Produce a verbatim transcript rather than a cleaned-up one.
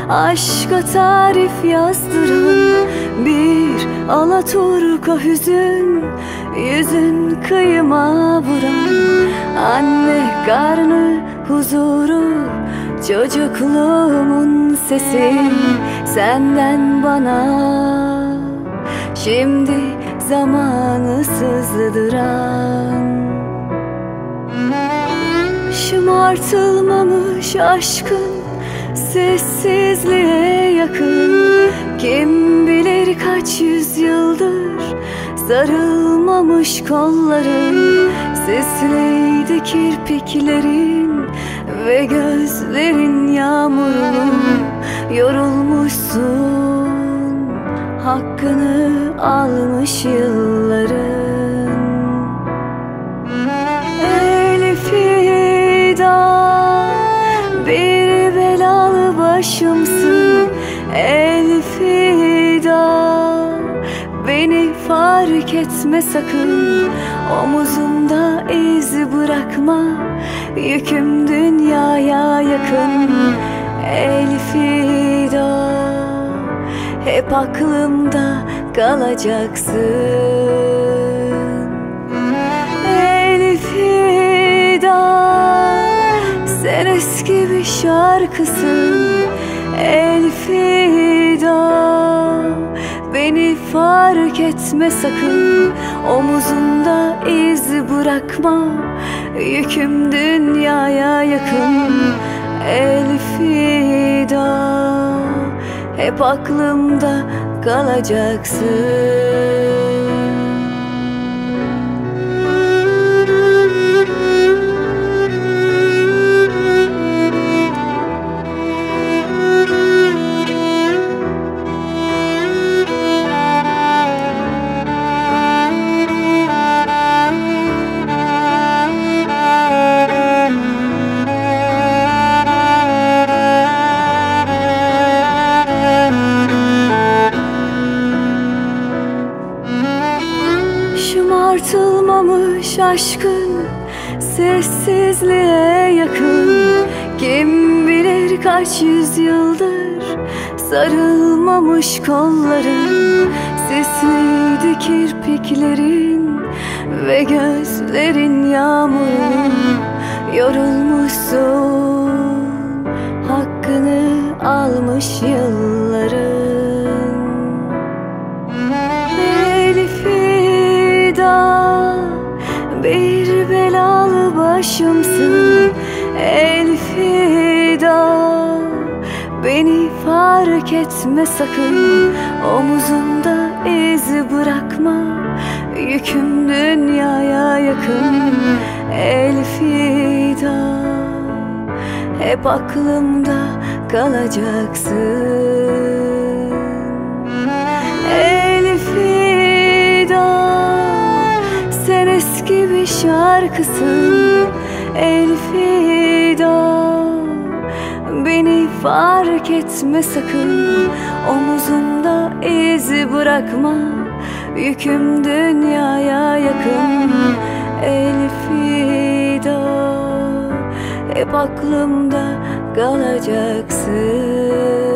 aşka tarif yazdıran bir alaturka hüzün, yüzün kıyıma vuran anne karnı huzuru, çocukluğumun sesi senden bana. Şimdi zamanı sızdıran, şımartılmamış aşkın sessizliğe yakın. Kim bilir kaç yüzyıldır sarılmamış kolların, sisliydi kirpiklerin ve gözlerin yağmurlu. Yorulmuşsun, hakkını almış yılların. El fida, bir belalı başımsın. El fida, beni fark etme sakın. Omuzumda iz bırakma, yüküm dünyaya yakın. El fida, hep aklımda kalacaksın. El fida, sen eski bir şarkısın. El fida, beni fark etme sakın. Omuzumda iz bırakma, yüküm dünyaya yakın. El fida, hep aklımda kalacaksın. Şımartılmamış aşkın sessizliğe yakın. Kim bilir kaç yüzyıldır sarılmamış kolların, sisliydi kirpiklerin ve gözlerin yağmurlu. Yorulmuşsun, hakkını almış yılların. Bir belalı başımsın. El fida, beni fark etme sakın. Omuzumda iz bırakma, yüküm dünyaya yakın. El fida, hep aklımda kalacaksın. El fida, sen eski bir şarkısın. El fida, beni fark etme sakın. Omuzumda iz bırakma, yüküm dünyaya yakın. El fida, hep aklımda kalacaksın.